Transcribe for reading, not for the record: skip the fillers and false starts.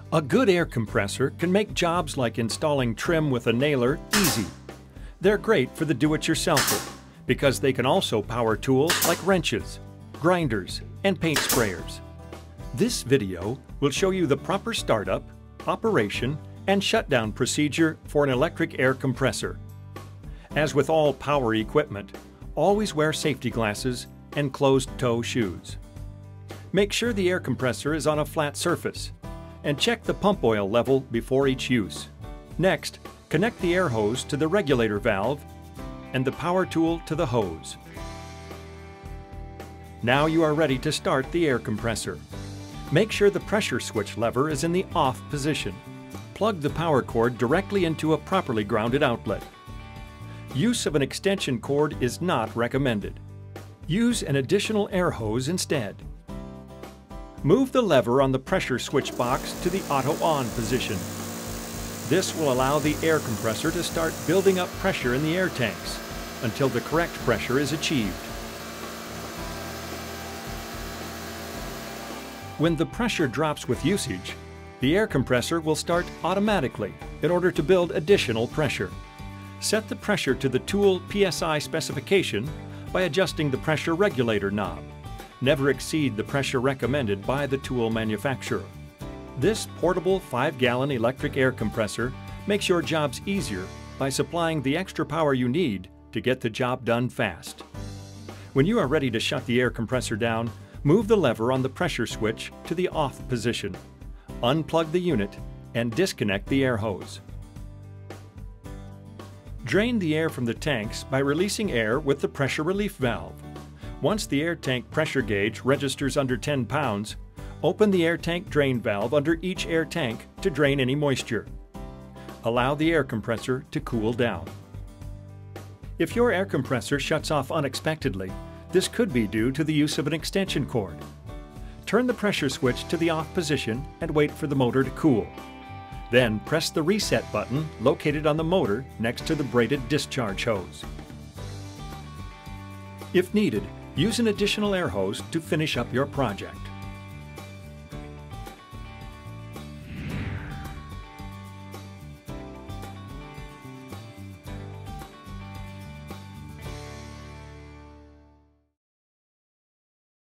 A good air compressor can make jobs like installing trim with a nailer easy. They're great for the do-it-yourselfer because they can also power tools like wrenches, grinders, and paint sprayers. This video will show you the proper startup, operation, and shutdown procedure for an electric air compressor. As with all power equipment, always wear safety glasses and closed-toe shoes. Make sure the air compressor is on a flat surface and check the pump oil level before each use. Next, connect the air hose to the regulator valve and the power tool to the hose. Now you are ready to start the air compressor. Make sure the pressure switch lever is in the off position. Plug the power cord directly into a properly grounded outlet. Use of an extension cord is not recommended. Use an additional air hose instead. Move the lever on the pressure switch box to the auto on position. This will allow the air compressor to start building up pressure in the air tanks until the correct pressure is achieved. When the pressure drops with usage, the air compressor will start automatically in order to build additional pressure. Set the pressure to the tool PSI specification by adjusting the pressure regulator knob. Never exceed the pressure recommended by the tool manufacturer. This portable 5-gallon electric air compressor makes your jobs easier by supplying the extra power you need to get the job done fast. When you are ready to shut the air compressor down, move the lever on the pressure switch to the off position. Unplug the unit and disconnect the air hose. Drain the air from the tanks by releasing air with the pressure relief valve. Once the air tank pressure gauge registers under 10 pounds, open the air tank drain valve under each air tank to drain any moisture. Allow the air compressor to cool down. If your air compressor shuts off unexpectedly, this could be due to the use of an extension cord. Turn the pressure switch to the off position and wait for the motor to cool. Then press the reset button located on the motor next to the braided discharge hose. If needed, use an additional air hose to finish up your project.